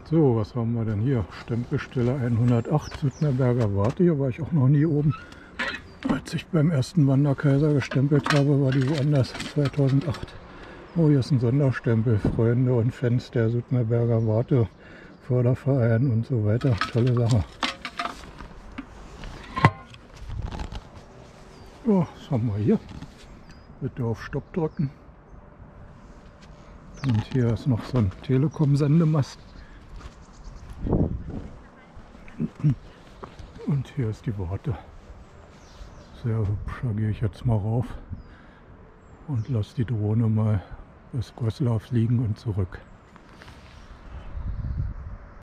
So, was haben wir denn hier? Stempelstelle 108, Suttnerberger Warte. Hier war ich auch noch nie oben. Als ich beim ersten Wanderkaiser gestempelt habe, war die woanders, 2008. Oh, hier ist ein Sonderstempel. Freunde und Fans der Suttnerberger Warte, Förderverein und so weiter. Tolle Sache. So, was haben wir hier? Bitte auf Stopp drücken. Und hier ist noch so ein Telekom-Sendemast. Und hier ist die Warte. Sehr hübsch. Da gehe ich jetzt mal rauf und lasse die Drohne mal bis Goslar fliegen und zurück.